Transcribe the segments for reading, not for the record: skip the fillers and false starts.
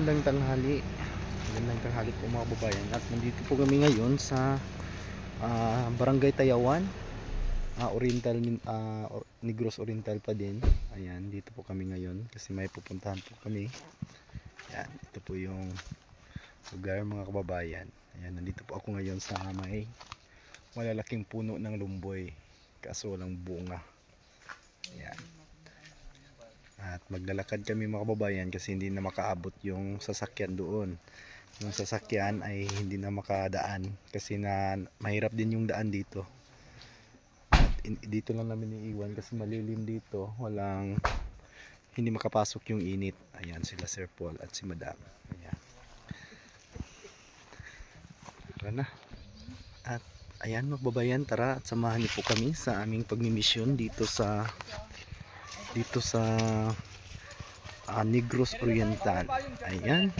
Magandang tanghali. Magandang tanghali po mga kababayan. At nandito po kami ngayon sa Barangay Tayawan, Negros Oriental pa din. Ayan, dito po kami ngayon kasi may pupuntahan po kami. Ayan, ito po yung lugar mga kababayan. Ayan, nandito po ako ngayon sa may malalaking puno ng lumboy kaso walang bunga. Ayan. At maglalakad kami mga kababayan kasi hindi na makaabot yung sasakyan doon. Yung sasakyan ay hindi na makadaan kasi mahirap din yung daan dito. At dito lang namin iiwan kasi malilim dito. Hindi makapasok yung init. Ayan sila Sir Paul at si Madam. Ayan. Tara na. At ayan mga kababayan, tara at samahan niyo po kami sa aming pagmimisyon dito sa Negros Oriental. Ayan.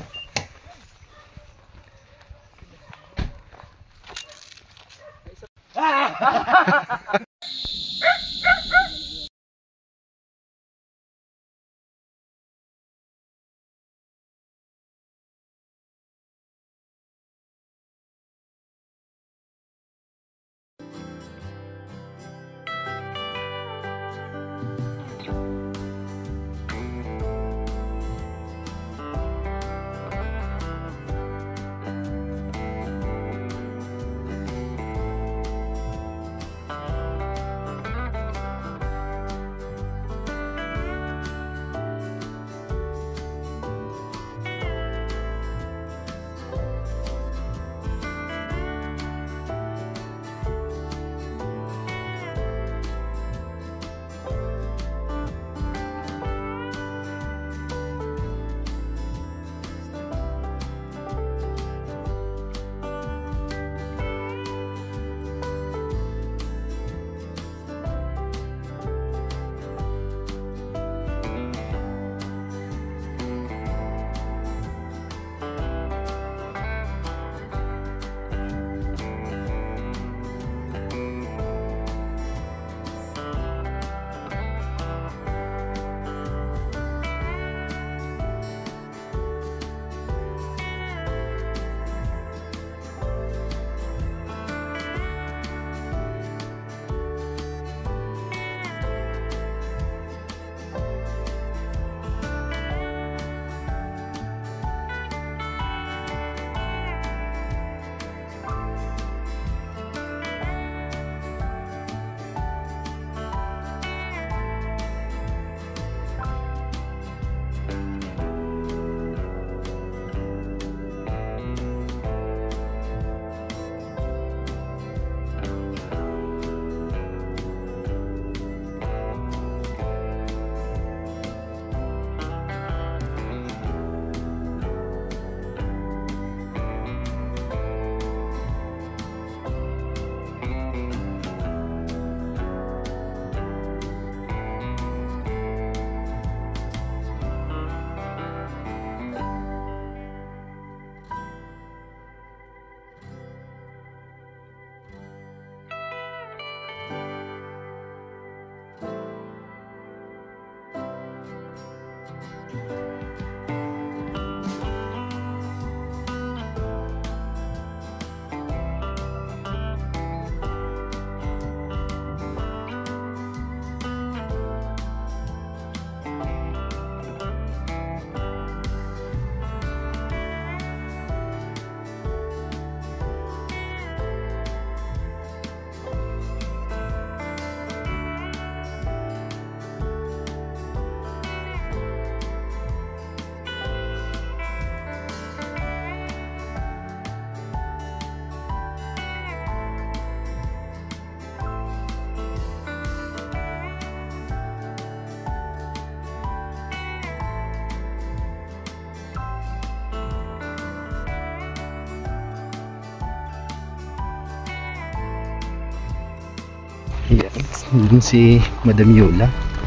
Yun si Madam Yola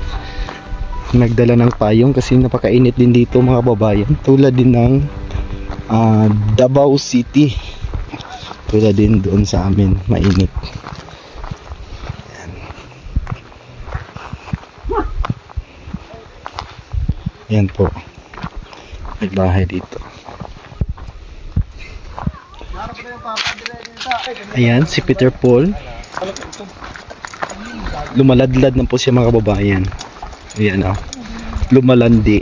nagdala ng payong kasi napakainit din dito mga babayan, tulad din ng Davao City, tulad din doon sa amin mainit. Yan po. May bahay dito. Ayan, si Peter Paul. Lumaladlad na po siya mga kababayan. Ayan o. Lumalandi.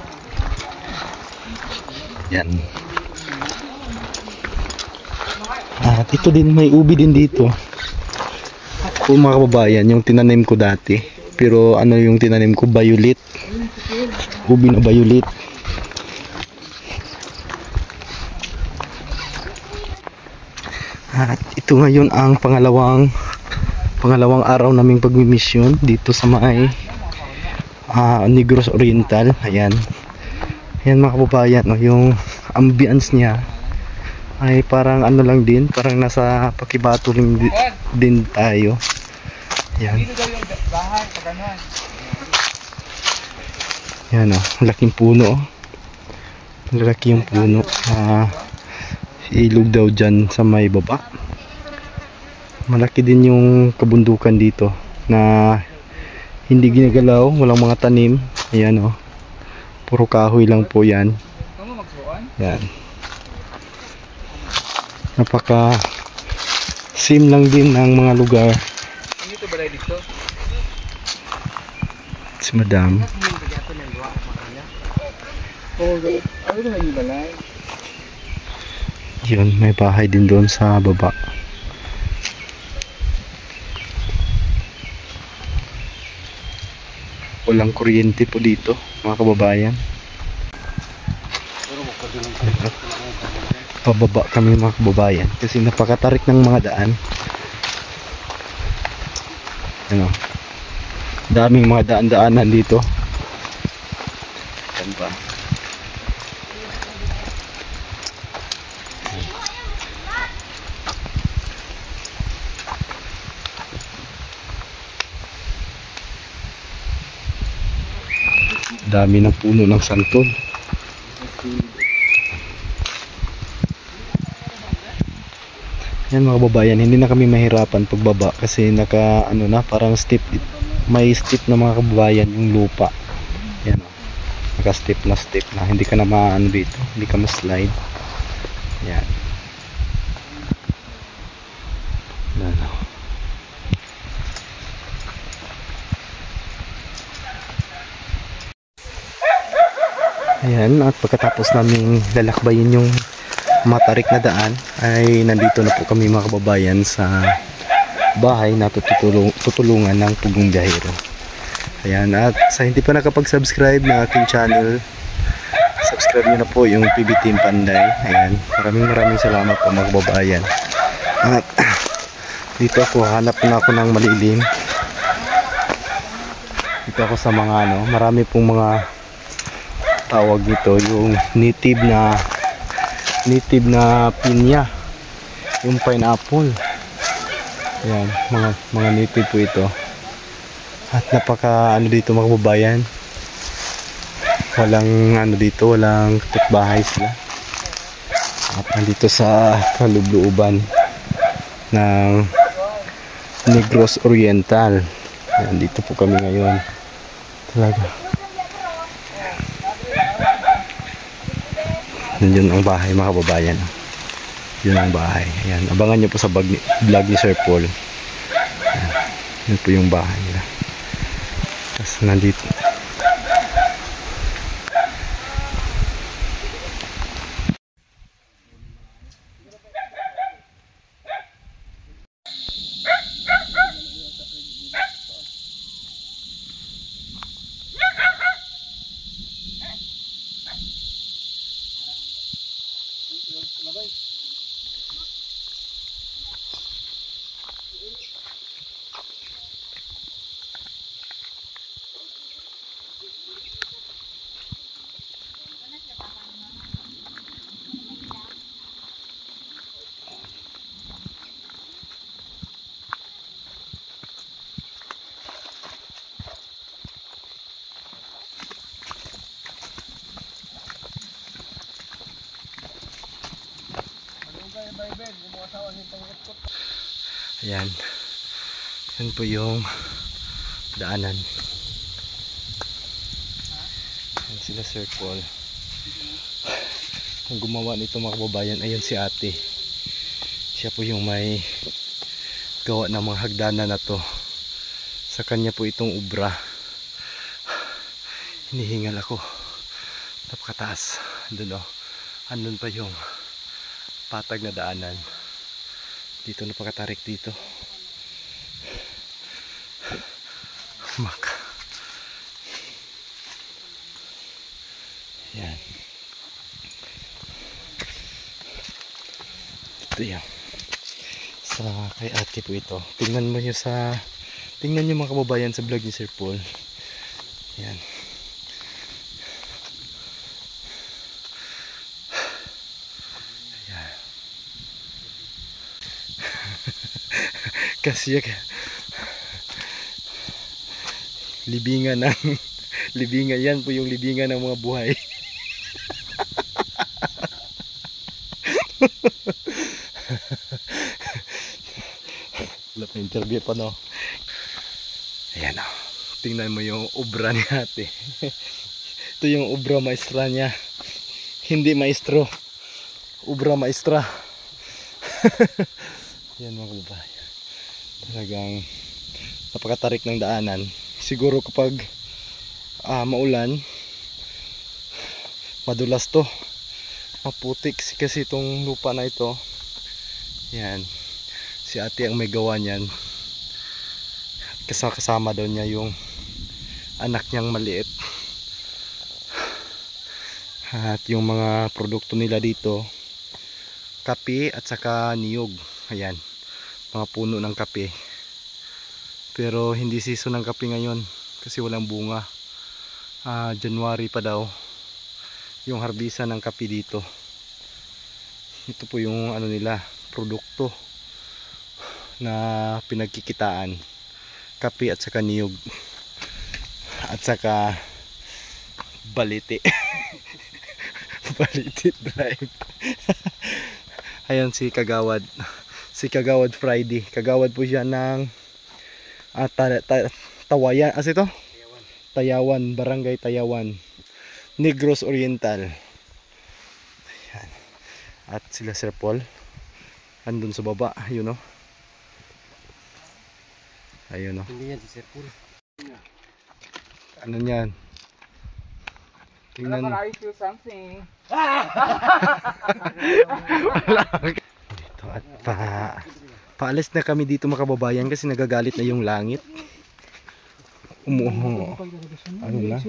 Yan. At ito din, may ubi din dito. Kung mga kababayan, yung tinanim ko dati. Pero ano yung tinanim ko? Violet. Ubi na violet. At ito ngayon ang pangalawang araw naming pagmimisyon dito sa may Negros Oriental. Ayan. Ayan mga kababayan, no, yung ambience niya ay parang ano lang din, parang nasa Pakibato din tayo. Ayan. Ayan o, laking puno. Laki yung puno. Ilog daw dyan sa may baba. Malaki din yung kabundukan dito na hindi ginagalaw, walang mga tanim. Ayan o, puro kahoy lang po yan. Yan. Napaka sim lang din ang mga lugar. Si Madam. Yun, may bahay din doon sa baba. Walang kuryente po dito mga kababayan. Pababa kami mga kababayan kasi napakatarik ng mga daan. Ano, daming mga daan-daanan dito. Yan ba? Dami ng puno ng santol. Yan mga kababayan, hindi na kami mahirapan pagbaba kasi naka ano na, parang step, may step na mga kababayan yung lupa. Yan o, naka step na, hindi ka na maano dito, hindi ka ma-slide. Yan. Ano. Ayan, at pagkatapos namin lalakbayin yung matarik na daan ay nandito na po kami mga kababayan sa bahay na tutulungan ng Pugong Biyahero. Ayan, at sa hindi pa nakapag-subscribe ng aking channel, subscribe nyo na po yung PB Team Panday. Ayan, maraming salamat po mga kababayan. At dito ako, hanap na ako ng malilim. Dito ako sa mga ano, marami pong mga tawag nito, yung native na pinya, yung pineapple. Ayan, mga native po ito. At napaka ano dito mga kababayan, walang ano dito, walang bahay sila. At nandito sa kalubluban ng Negros Oriental. Ayan, dito po kami ngayon talaga. Nandiyan ang bahay mga kababayan. Yun ang bahay. Ayan, abangan nyo po sa vlog ni Sir Paul. Ayan, yun po yung bahay nila. Tapos nandito. Ayan, yan po yung daanan. Ayan sila Sir Paul. Ang gumawa nito mga kababayan, ayun si ate. Siya po yung may gawa ng mga hagdanan na to. Sa kanya po itong ubra. Hinihingal ako. Napakataas. Andun o. Andun pa yung patag na daanan. Dito napakatarik dito. Yan. Ito yan. Sa kay ate po ito. Tingnan mo nyo mga kababayan sa vlog ni Sir Paul. Yan. Ayan. Kasi libingan ng libingan yan po yung libingan ng mga buhay. Wala pa interview pa no. Ayan o. Tingnan mo yung obra ni ate. Ito yung obra maestra niya. Hindi maestro. Obra maestra. Yan mga kababayan. Talagang napakatarik ng daanan. Siguro kapag maulan, madulas to. Maputik kasi itong lupa na ito. Yan. Si ate ang may gawa niyan. Kasama daw niya yung anak niyang maliit. At yung mga produkto nila dito, kape at saka niyog. Ayan. Mga puno ng kape. Pero hindi season ng kape ngayon kasi walang bunga. January pa daw yung harbisan ng kape dito. Ito po yung ano nila, produkto na pinagkikitaan. Kape at saka niyog. At saka baliti. Baliti drive. Ayan si Kagawad. Si Kagawad Friday. Kagawad po siya ng Tawayan. As ito? Tayawan. Barangay Tayawan. Negros Oriental. Ayan. At sila Sir Paul andun sa baba. Ayun o. Ayun o. Hindi yan si Sir Paul. Ano yan? Tingnan. I feel something. Dito at paalis na kami dito mga kababayan kasi nagagalit na yung langit. Umuho. Ano na?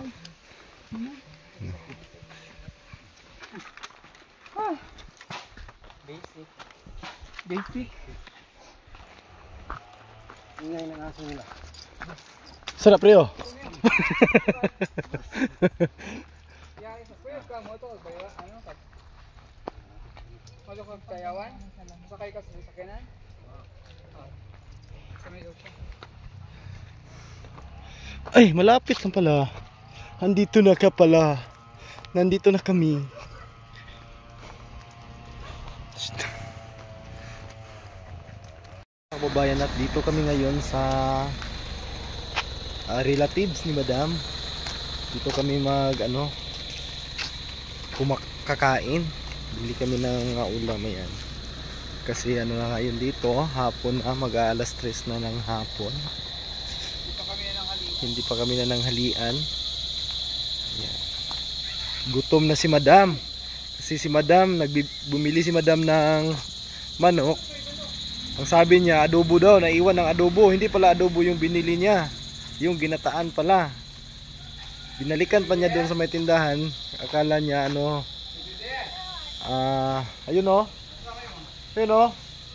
Basic. Ingay ng aso nila. Sarap rin oh. Sakay ka sa sakyanan? Ay, malapit na pala. Nandito na ka pala. Nandito na kami. Kababayan, at dito kami ngayon sa relatives ni Madam. Dito kami kakain. Bili kami ng ulam, ayan. Kasi ano na ngayon dito, hapon mag-aalas 3 na ng hapon. Hindi pa kami na nanghalian. Ayan. Gutom na si Madam. Kasi si Madam, bumili si Madam ng manok. Ang sabi niya, adobo daw, naiwan ng adobo. Hindi pala adobo yung binili niya. Yung ginataan pala. Binalikan pa niya doon sa may tindahan. Akala niya ayun o. Ayun o.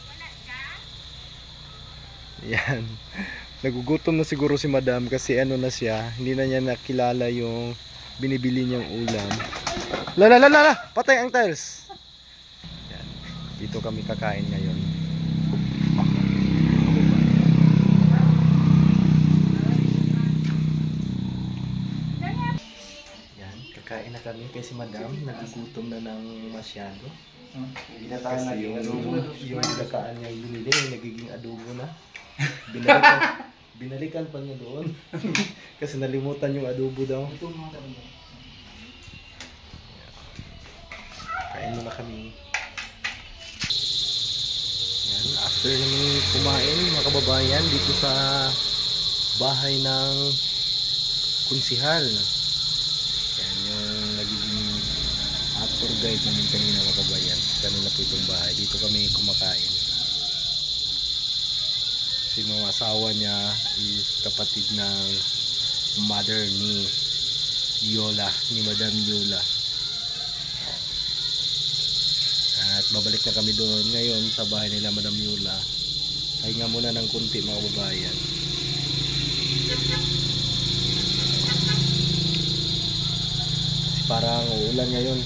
Yan. Nagugutom na siguro si Madam kasi na siya. Hindi na niya nakilala yung binibili niyang ulam. La! Patay ang tiles. Yan. Dito kami kakain ngayon. Kain na kami kasi Madam nagugutom na ng masyado. Kasi yung gataan niya binili, nagiging adobo na. Binalikan pa niya doon. Kasi nalimutan yung adobo daw. muna kami. Yan, after namin kumain mga kababayan dito sa bahay ng kunsihal. Yan yung nagiging tour guide namin kanina mga kababayan. Kanina po itong bahay. Dito kami kumakain. Si mga asawa niya is kapatid ng mother ni Yola, ni Madam Yola. At babalik na kami doon ngayon sa bahay nila Madam Yola. Pahinga muna ng kunti mga kababayan. Kasi parang uulan ngayon.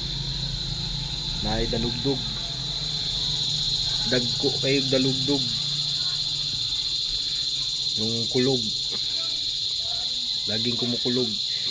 Naay dalugdog. Dagko kay dalugdog. Yung kulog. Laging kumukulog.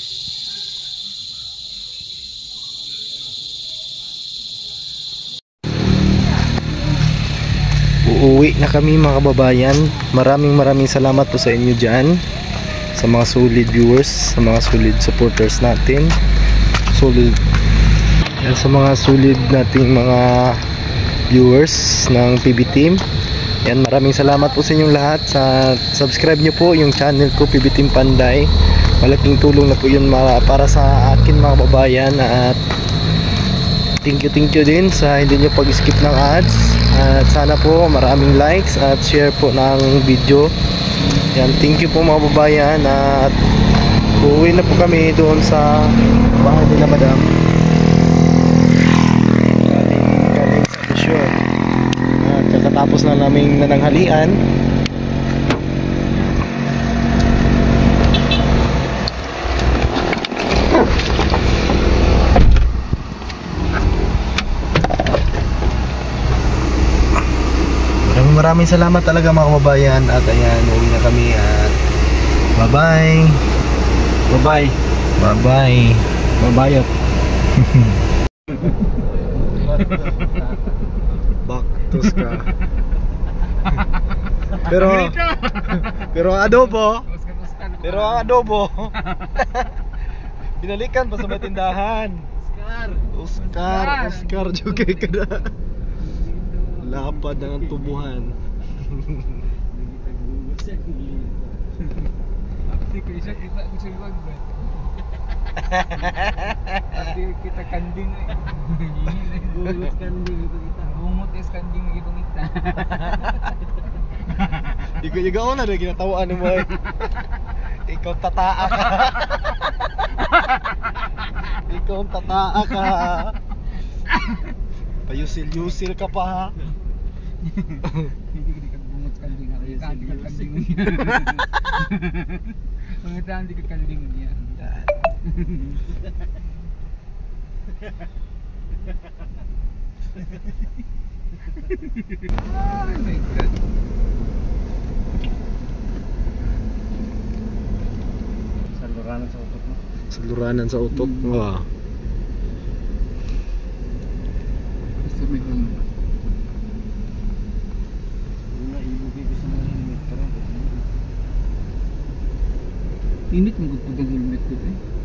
Uuwi na kami mga kababayan. Maraming salamat po sa inyo dyan, sa mga solid viewers, sa mga solid supporters natin, solid yan, sa mga solid nating mga viewers ng PB Team. Yan, maraming salamat po sa inyong lahat. Subscribe nyo po yung channel ko, PB Team Panday. Malaking tulong na po yun para sa akin mga kababayan. At thank you din sa hindi nyo pag-skip ng ads. At sana po maraming likes at share po ng video. Yan, thank you po mga kababayan. At uuwi na po kami doon sa bahay nila Madam. Galing sa Busyon. At kakatapos na naming nananghalian. Maraming salamat talaga mga kababayan. At ayan, uwi na kami at bye-bye. Bye-bye. Bye-bye. Mabayot. Baktos ka. Pero ang adobo. Pero ang adobo. Binalikan pa sa may tindahan. Oscar juga ka na. Lapad ng tubuhan. Kita kanding bungut kanding itu kita bungut es kanding gitu kita. Juga ako na rin ginatawaan mo eh. Ikaw tataa ka. Ikaw tataa ka. Payusil-yusil ka pa ha. Bungut kanding kanding. Pengetaan di kanding dia. Oh my god. Saluranan sa utok mo. Saluranan sa utok. Wow. Gusto mo yung una ibigay ko sa mga helmet pero init mo gud pag helmet ko eh.